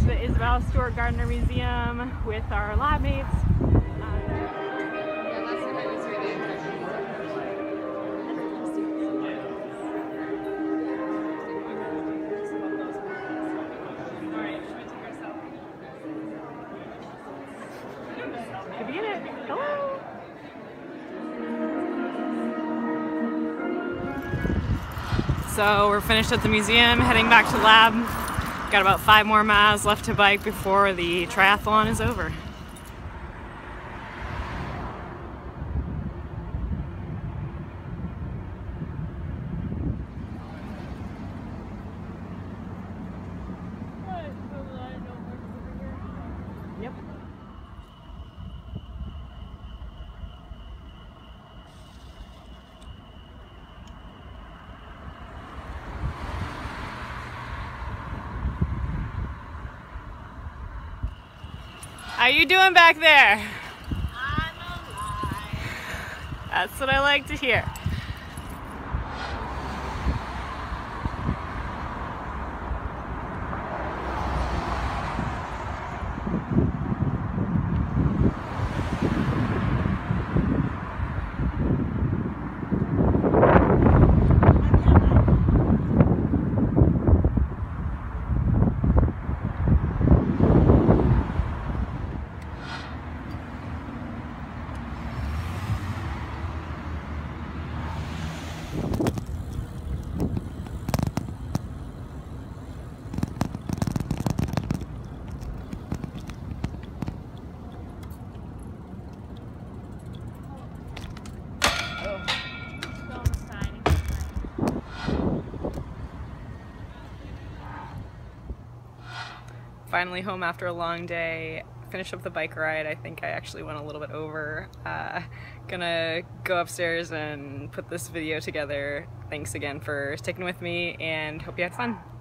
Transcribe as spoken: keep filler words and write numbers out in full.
the Isabella Stewart Gardner Museum with our lab mates. Could be in it. Hello! So we're finished at the museum, heading back to lab. Got about five more miles left to bike before the triathlon is over. Yep. How you doing back there? I'm alive. That's what I like to hear. Finally home after a long day. Finished up the bike ride. I think I actually went a little bit over. Uh, gonna go upstairs and put this video together. Thanks again for sticking with me and hope you had fun.